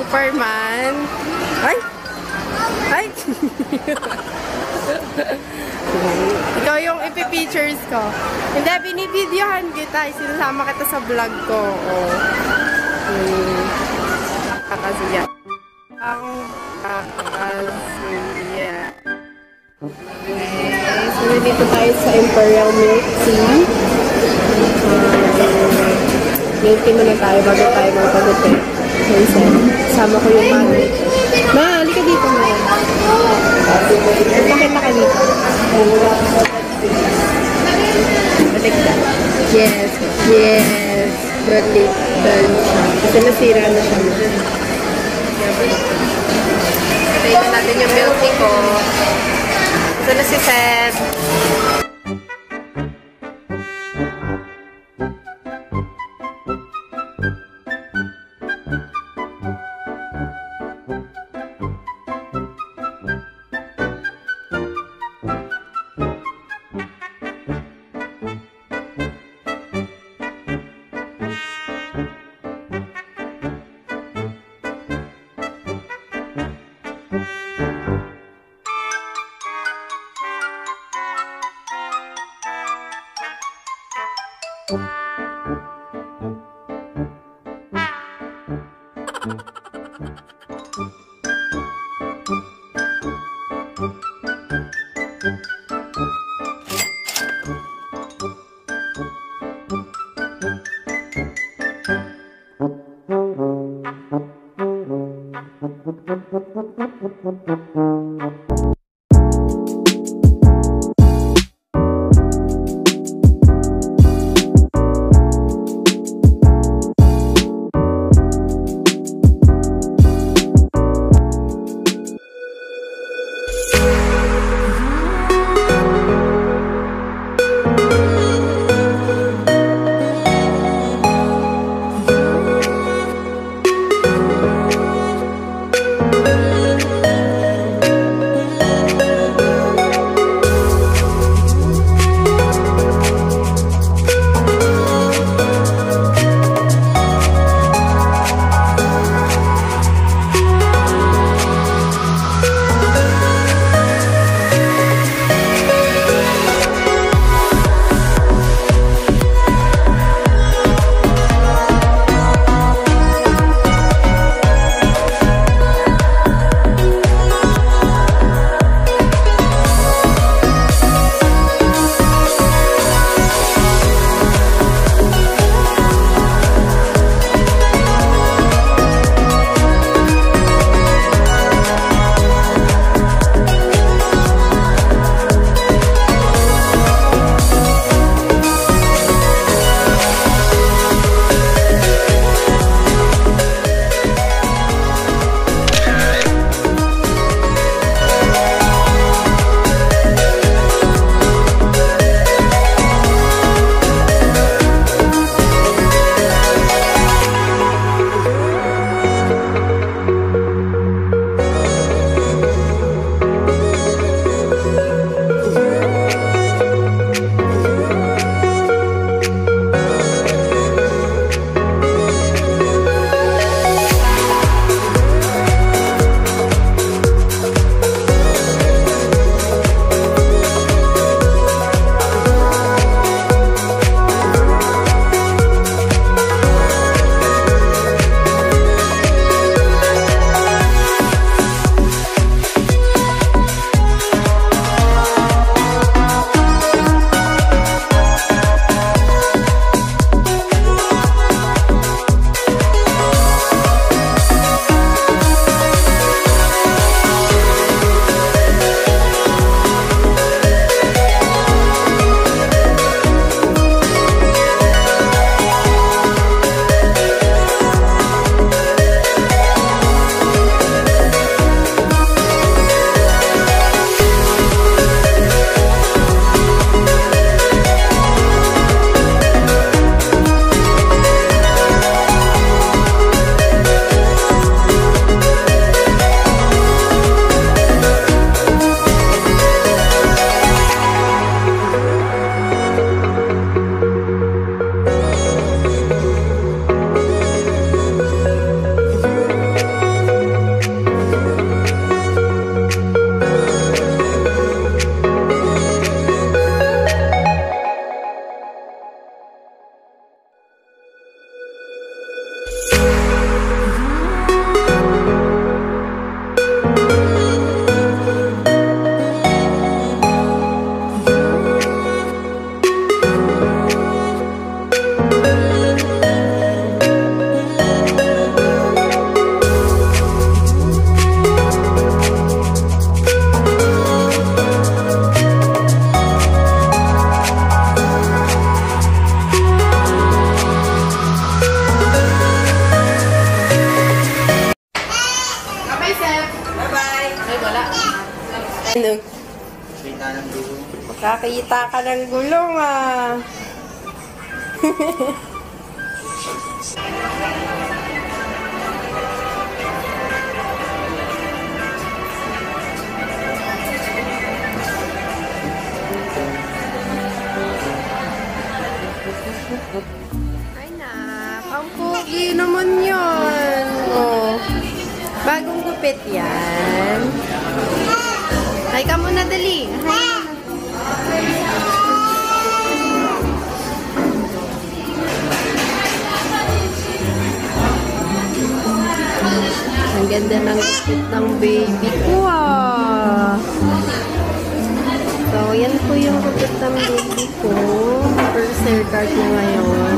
Superman. Ay! Ay! Ikaw yung ipipictures ko. Hindi, binibidyohan kita. Sinasama kita sa vlog ko. Kakasiya. Ang kakasiya. So, dito tayo sa Imperial Milk Tea. Milk tea muna tayo bago tayo magpagupit. Sama ko yung mami. Ma, halika dito mo. Nakita ka dito. Balik ka. Yes. Yes. Balik. Kasi nasira na siya. Patayin na natin yung milk tea ko. Ito na si Seth. Nakakita ka ng gulong ah. Ay na, ang pogi naman yun. Oh, bagong gupit yan. Hay ka muna, dali. Ang ganda ng gupit ng baby ko ah. So, yan po yung gupit ng baby ko. First haircut na ngayon.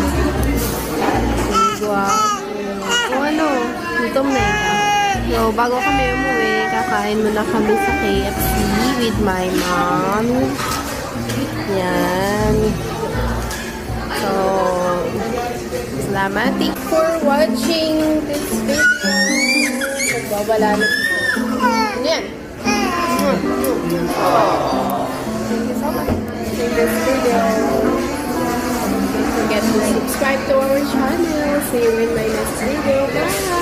Ang guwapo. O ano, gutom na ikaw. So, bago kami umuwi, kakain muna kami sa KFC with my mom. Yan. So, salamat for watching this video. Nagbabala na ito. Yan. Thank you so much for watching this video. Don't forget to subscribe to our channel. See you in my next video. Bye!